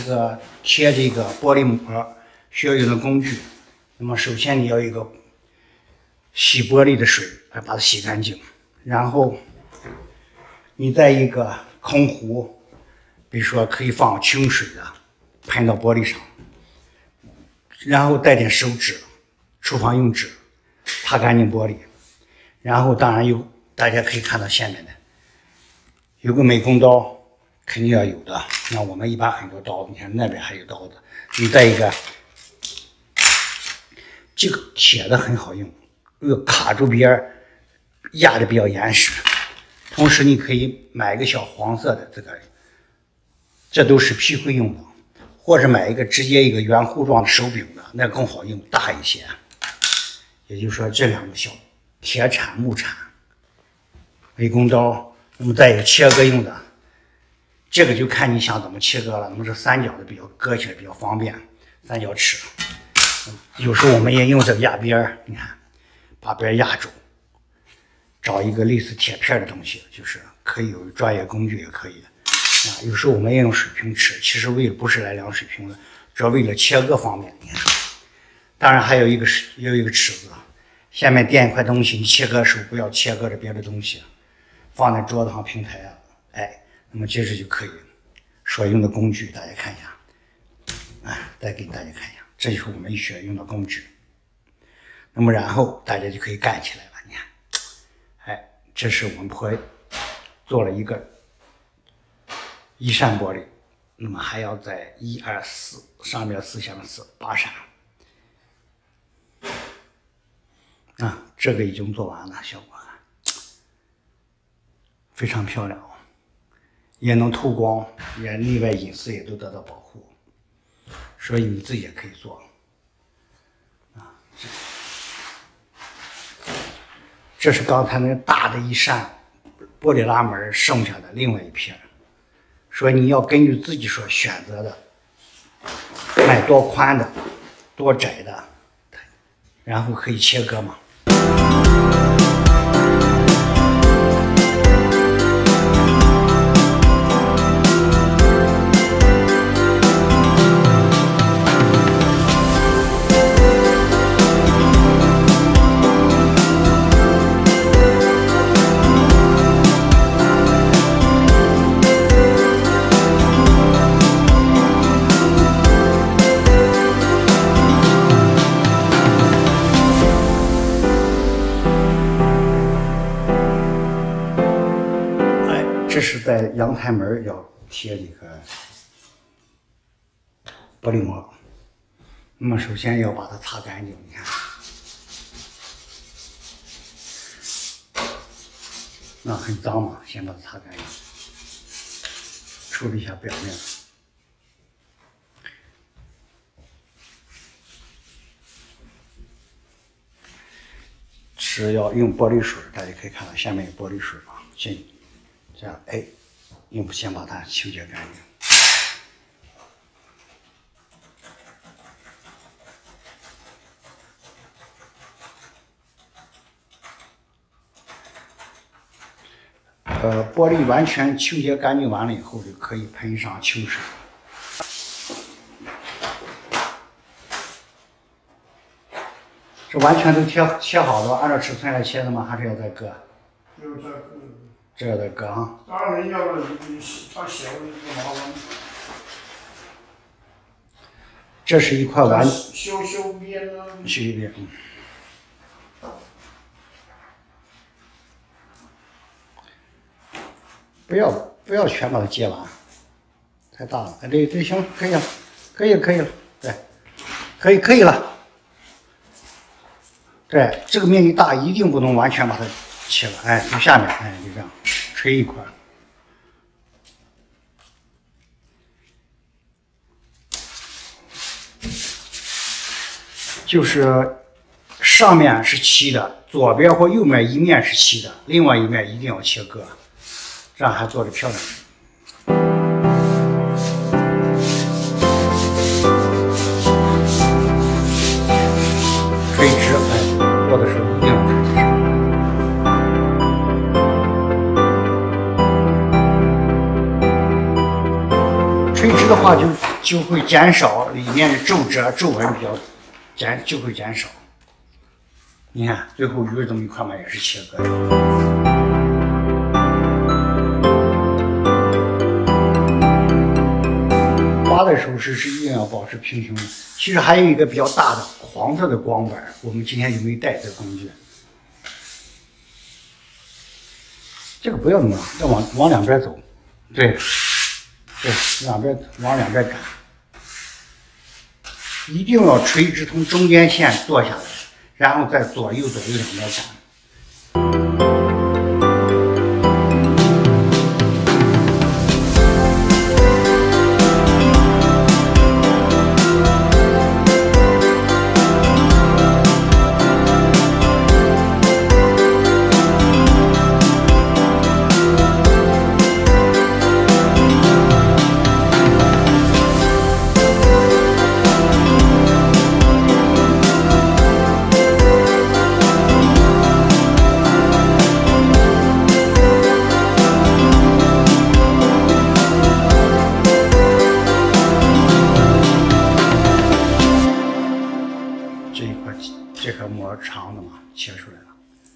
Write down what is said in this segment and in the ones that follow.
个贴这个玻璃膜需要用的工具。那么首先你要有一个洗玻璃的水来把它洗干净，然后你在一个空壶，比如说可以放清水的，喷到玻璃上，然后带点手纸，厨房用纸擦干净玻璃，然后当然大家可以看到下面的有个美工刀，肯定要有的。那我们一般很多刀，你看那边还有刀子。你带一个，这个铁的很好用，卡住边儿，压的比较严实。同时你可以买一个小黄色的这都是劈灰用的，或者买一个直接一个圆弧状的手柄的，那更好用，大一些。也就是说这两个小铁铲、木铲、美工刀，那么再有切割用的，这个就看你想怎么切割了。那么这三角的比较割起来比较方便，三角尺。有时候我们也用这个压边儿，你看把边压住，找一个类似铁片的东西，就是可以有专业工具也可以啊。有时候我们也用水平尺，其实不是来量水平的，主要为了切割方面。你看，当然还有一个尺子，下面垫一块东西，你切割的时候不要切割着别的东西，放在桌子上平台啊，那么接着就可以。所用的工具大家看一下，再给大家看一下，这就是我们学用的工具。那么然后大家就可以干起来了，你看，这是我们做了一扇玻璃，那么还要在1、2、4上面4下面4 8扇。这个已经做完了，效果非常漂亮，也能透光，也内外隐私也都得到保护，所以你自己也可以做。这是刚才那大的一扇玻璃拉门剩下的另外一片，所以你要根据自己所选择的，买多宽的、多窄的，然后可以切割嘛。这是在阳台门要贴这个玻璃膜，那么首先要把它擦干净，你看，那很脏嘛，先把它擦干净，处理一下表面。是要用玻璃水，大家可以看到下面有玻璃水啊，这样，先把它清洁干净。玻璃完全清洁干净完了以后，就可以喷上清水。这完全都切好了，按照尺寸来切的吗？还是要再割？这要再割啊。 当然要了，它小就麻烦。 这是一块完修边啊。 修一边，不要全把它接完，太大了。对，行，可以了，可以了，对，可以了。对，这个面积大，一定不能完全把它切了，从下面，就这样垂一块。就是上面是齐的，左边或右面一面是齐的，另外一面一定要切割，这样还做得漂亮。垂直，做的时候一定要垂直。 垂直的话就会减少里面的皱褶、皱纹比较就会减少。你看最后鱼这么一块嘛，也是切割的。刮的时候是一定要保持平行的。其实还有一个比较大的黄色的光板，我们今天就没带这工具。这个不要弄了，要往两边走，对，往两边赶，一定要垂直从中间线剁下来，然后再左右两边赶。这颗膜长的嘛，切出来了。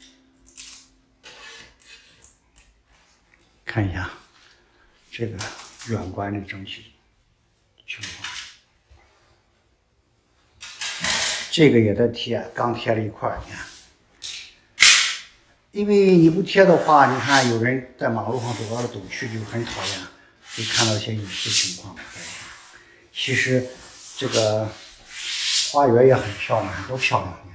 看一下这个软管的整体情况。这个也在贴，刚贴了一块，你看。因为你不贴的话，你看有人在马路上走来走去就很讨厌，会看到一些隐私情况。其实这个花园也很漂亮，多漂亮！